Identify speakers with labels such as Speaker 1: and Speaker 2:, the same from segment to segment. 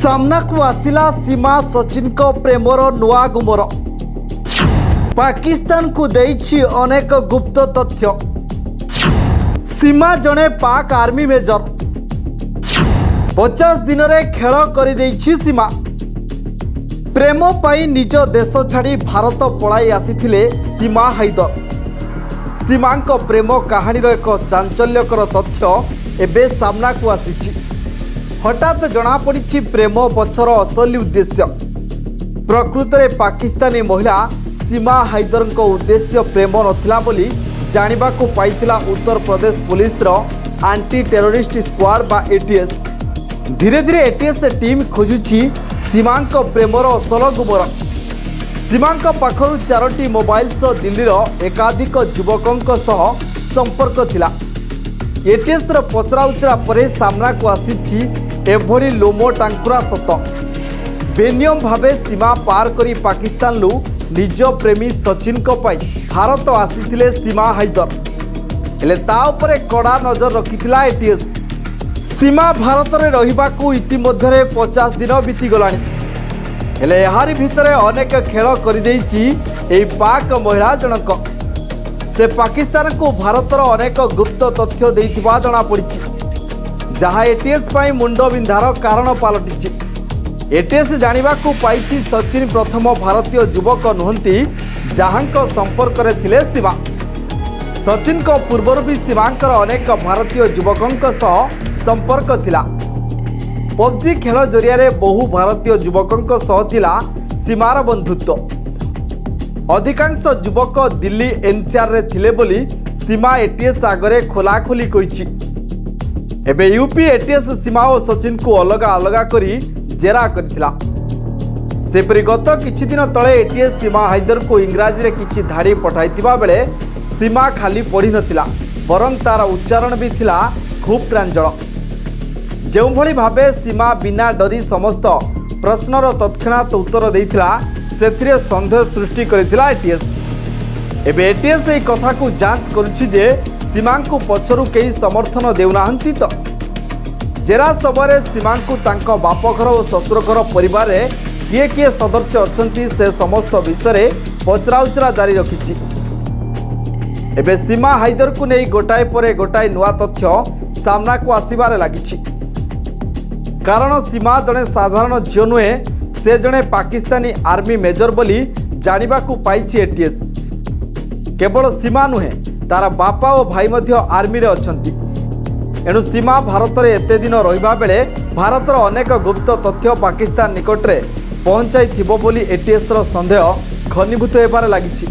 Speaker 1: सामना को आसिला सीमा सचिन को प्रेमर नुआ गुमर। पाकिस्तान को देइछि अनेक गुप्त तथ्य। सीमा जड़े पाक आर्मी मेजर 50 दिन रे खेल करि देइछि सीमा। प्रेम पाई निज देश छाड़ी भारत पलाई आसीथिले सीमा हैदर। सीमांक प्रेम कहानीर एक चांचल्यकर तथ्य एबे सामना को आसीछि। हठात जना पड़ी प्रेम पछर असली उद्देश्य। प्रकृत में पाकिस्तानी महिला सीमा हैदर उद्देश्य प्रेम नथिला बोली जानिबा को पाइतिला Uttar Pradesh police anti terrorist squad बा एटीएस। धीरे धीरे एटीएस टीम खोजुची सीमांक प्रेमर असल गुमर। सीमांक पाखरु 4टी मोबाइल सह दिल्लीर एकाधिक युवकों संपर्क थिला। एटीएस पचरा उचरा परे सामना को आसी एभरी लोमो टांकुरा सत। बेनियम भावे सीमा पार करी पाकिस्तान लु निज प्रेमी सचिन को पाई भारत आसीथिले सीमा हैदर। हेले ता उपरे कड़ा नजर रखिथिला एटीएस। सीमा भारत रे रहिबाकू इतिमध्ये 50 दिन बीती गलानी। हेले एहारी भितरे अनेक खेल करि देइछि एई पाक महिला जनक। से पाकिस्तान को भारतर अनेक गुप्त तथ्य देइथिबा जणा पड़िछि, जहाँ एटीएस पाई मुंड बिंधार कारण पलटि। एटीएस जानिबा को पाइछि सचिन प्रथम भारतीय युवक नुहंती जहांक संपर्क रे थिले सीमा। सचिन को पूर्वर भी सीमांकर अनेक भारतीय युवकों सह संपर्क थिला। पबजी खेल जरिया रे बहु भारतीय युवकों सह थिला सीमार बंधुत्व। अधिकांश युवक दिल्ली एनसीआर रे थिले बोली सीमा एटीएस आगरे खोलाखोली कहिछि। एबे यूपी एटीएस सीमा और सचिन को अलग अलग करी जेरा करथिला। सेपरि गत किछि दिन तळे एटीएस सीमा हैदर को इंग्राजी रे किछि धाड़ी पठाइतिबा बेले सीमा खाली पढ़ी नथिला, बरं तार उच्चारण भी थिला खूब प्रांजल। जेउ भली भाबे सीमा बिना डरी समस्त प्रश्नर तत्क्षणात उत्तर देइथिला सेथिरे संदेह सृष्टि करिथिला एटीएस। एबे एटीएस एई कथा को जांच करुछि जे सीमा को पछरु केही समर्थन देउनाहंती तो। जेरा सबरे सीमा को तांको बापघर और शशुरघर परिवार रे किए किए सदस्य अछंती से समस्त विषय पचराउचरा जारी रखिछि। एबे सीमा हैदर को नहीं गोटाए परे गोटाए नुआ तथ्य सामना को आसीबारे लागिछि। कारण सीमा जड़े साधारण झील नुहे, से जड़े पाकिस्तानी आर्मी मेजर बोली जानिबा को पाइछि एटीएस। केवल सीमा नुहे, तार बापा और भाई मध्य आर्मी रे अछंती। एणु सीमा भारत रे एते दिन रहिबा बेले भारतर अनेक गुप्त तथ्य पाकिस्तान निकट रे पहुंचाई थिबो बोली एटीएस रो संदेह घनीभूत हेबारे लागिछि।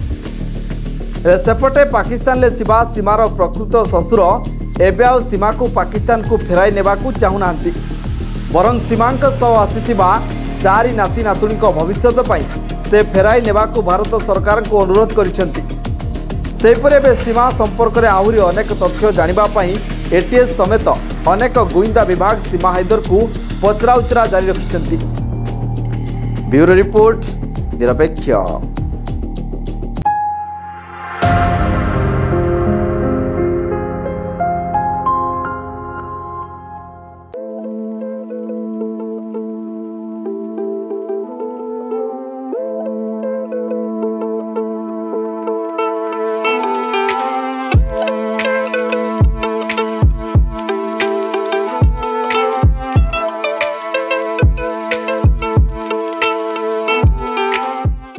Speaker 1: सेपटे पाकिस्तान ले थिबा सीमार प्रकृत शशुर एबे आ सीमा को पाकिस्तान को फेराई नेबाकू चाहुनांती, बरं सीमांक सह आसीथिबा 4 नाती नातुणी भविष्यत पाई से फेराई नेबाकू भारत सरकार को अनुरोध करिसेंती। सेहिपरि एबे सीमा संपर्क में आहुरी अनेक तथ्य जानिबा पाई एटीएस समेत अनेक गुइंदा विभाग सीमा हैदर को पचराउचरा जारी रखिसेंती। ब्यूरो रिपोर्ट निरपेक्ष।